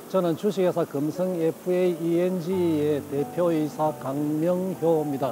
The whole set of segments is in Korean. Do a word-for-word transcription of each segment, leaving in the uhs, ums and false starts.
저는 주식회사 금성 에프에이 이엔지의 대표이사 강명효입니다.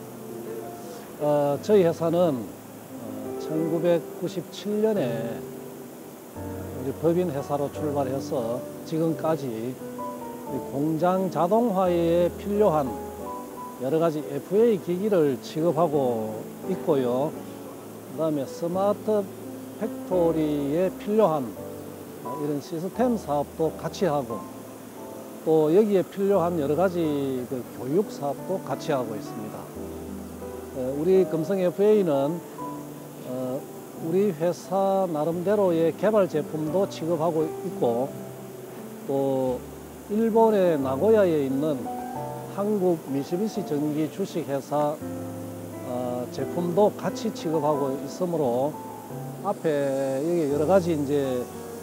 어, 저희 회사는 어, 천구백구십칠 년에 우리 법인 회사로 출발해서 지금까지 공장 자동화에 필요한 여러 가지 에프에이 기기를 취급하고 있고요. 그 다음에 스마트 팩토리에 필요한 이런 시스템 사업도 같이 하고, 또 여기에 필요한 여러 가지 그 교육 사업도 같이 하고 있습니다. 우리 금성 에프에이는 우리 회사 나름대로의 개발 제품도 취급하고 있고, 또 일본의 나고야에 있는 한국 미쓰비시 전기 주식회사 제품도 같이 취급하고 있으므로 앞에 여기 여러 가지 이제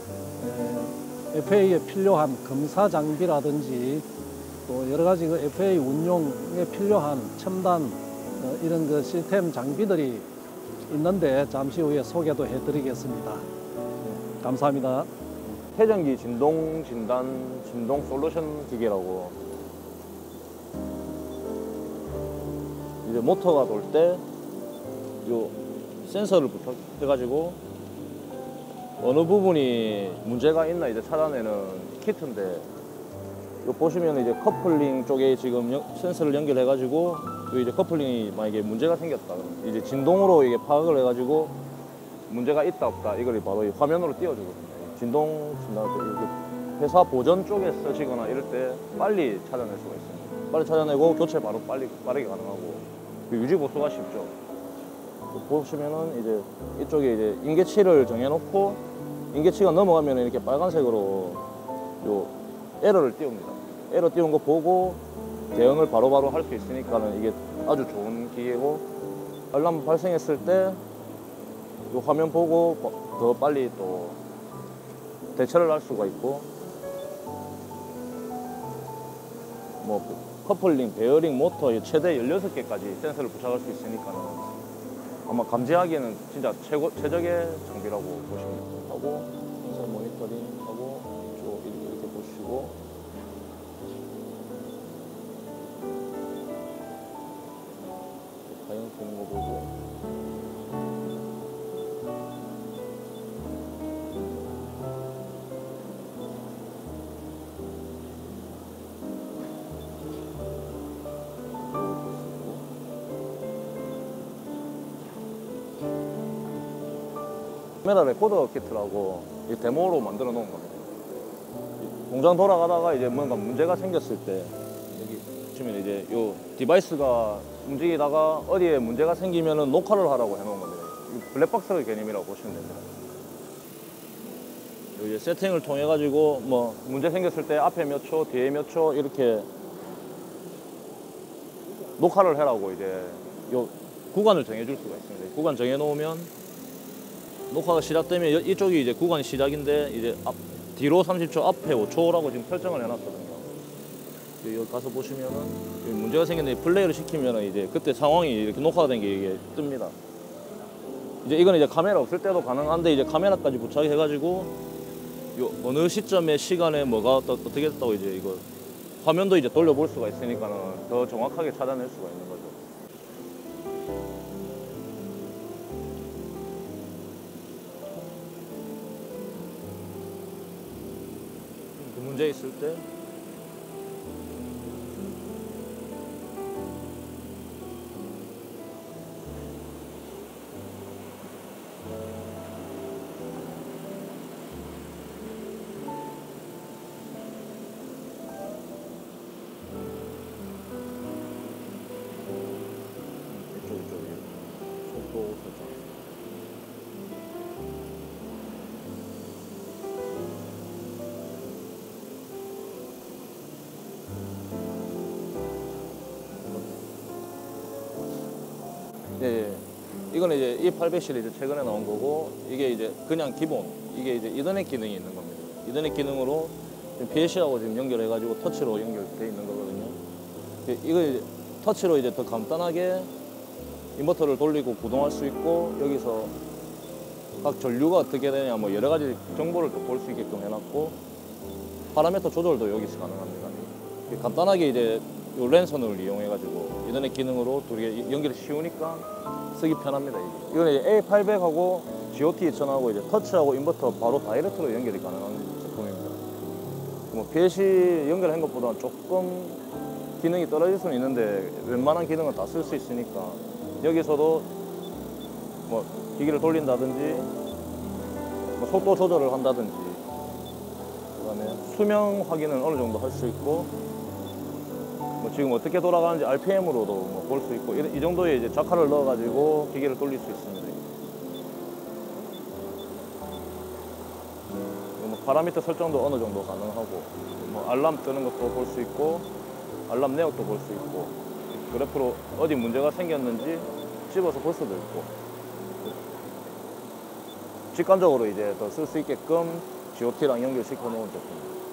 에프에이에 필요한 검사 장비라든지 또 여러 가지 그 에프에이 운용에 필요한 첨단 이런 그 시스템 장비들이 있는데 잠시 후에 소개도 해드리겠습니다. 네, 감사합니다. 회전기 진동 진단 진동 솔루션 기계라고, 이제 모터가 돌 때 요 센서를 부착해가지고 어느 부분이 문제가 있나 이제 찾아내는 키트인데, 요 보시면 이제 커플링 쪽에 지금 여, 센서를 연결해가지고 요 이제 커플링이 만약에 문제가 생겼다, 이제 진동으로 이게 파악을 해가지고 문제가 있다 없다 이걸 바로 이 화면으로 띄워주거든요. 진동 진단 때 회사 보전 쪽에 쓰시거나 이럴 때 빨리 찾아낼 수가 있습니다. 빨리 찾아내고 교체 바로 빨리 빠르게 가능하고 유지 보수가 쉽죠. 보시면은 이제 이쪽에 이제 인계치를 정해놓고 인계치가 넘어가면 이렇게 빨간색으로 요 에러를 띄웁니다. 에러 띄운 거 보고 대응을 바로바로 할 수 있으니까는 이게 아주 좋은 기계고, 알람 발생했을 때 요 화면 보고 더 빨리 또 대처를 할 수가 있고, 뭐 커플링, 베어링, 모터 최대 열여섯 개까지 센서를 부착할 수 있으니까는 아마 감지하기에는 진짜 최고, 최적의 장비라고 보시면 하고, 센서 모니터링 하고, 이쪽 이렇게, 이렇게 보시고, 다이언 보는 거 보고, 카메라 레코더 키트라고 이 데모로 만들어 놓은 겁니다. 공장 돌아가다가 이제 뭔가 문제가 생겼을 때 여기 보시면 이제 요 디바이스가 움직이다가 어디에 문제가 생기면은 녹화를 하라고 해놓은 겁니다. 블랙박스 개념이라고 보시면 됩니다. 이제 세팅을 통해 가지고 뭐 문제 생겼을 때 앞에 몇 초, 뒤에 몇 초 이렇게 녹화를 해라고 이제 요 구간을 정해줄 수가 있습니다. 구간 정해 놓으면 녹화가 시작되면 이쪽이 이제 구간이 시작인데 이제 앞, 뒤로 삼십 초, 앞에 오 초라고 지금 설정을 해놨거든요. 여기 가서 보시면은 문제가 생겼는데 플레이를 시키면은 이제 그때 상황이 이렇게 녹화가 된 게 이게 뜹니다. 이제 이거는 이제 카메라 없을 때도 가능한데 이제 카메라까지 부착해가지고 요 어느 시점에 시간에 뭐가 또 어떻게 됐다고 이제 이거 화면도 이제 돌려볼 수가 있으니까는 더 정확하게 찾아낼 수가 있는 거죠. 문제 있을 때 이쪽 이쪽에 속도 설정. 예, 예. 이거는 이제 이 팔백 시리즈 최근에 나온 거고, 이게 이제 그냥 기본, 이게 이제 이더넷 기능이 있는 겁니다. 이더넷 기능으로 피엘씨하고 지금 연결해가지고 터치로 연결돼 있는 거거든요. 이거 이제 터치로 이제 더 간단하게 인버터를 돌리고 구동할 수 있고, 여기서 각 전류가 어떻게 되냐 뭐 여러 가지 정보를 볼 수 있게끔 해놨고, 파라미터 조절도 여기서 가능합니다. 간단하게 이제 요 랜선을 이용해 가지고 이전의 기능으로 두 개 연결이 쉬우니까 쓰기 편합니다. 이게. 이거는 이제 에이 팔백하고 지오티 이천하고 이제 터치하고 인버터 바로 다이렉트로 연결이 가능한 제품입니다. 뭐 피엘씨 연결한 것보다 조금 기능이 떨어질 수는 있는데 웬만한 기능은 다 쓸 수 있으니까 여기서도 뭐 기기를 돌린다든지 뭐 속도 조절을 한다든지 그다음에 수명 확인은 어느 정도 할 수 있고 뭐 지금 어떻게 돌아가는지 알피엠으로도 뭐 볼 수 있고 이, 이 정도의 이제 자카를 넣어가지고 기계를 돌릴 수 있습니다. 뭐 파라미터 설정도 어느 정도 가능하고 뭐 알람 뜨는 것도 볼 수 있고 알람 내역도 볼 수 있고 그래프로 어디 문제가 생겼는지 집어서 볼 수도 있고 직관적으로 이제 더 쓸 수 있게끔 지오티랑 연결시켜 놓은 제품입니다.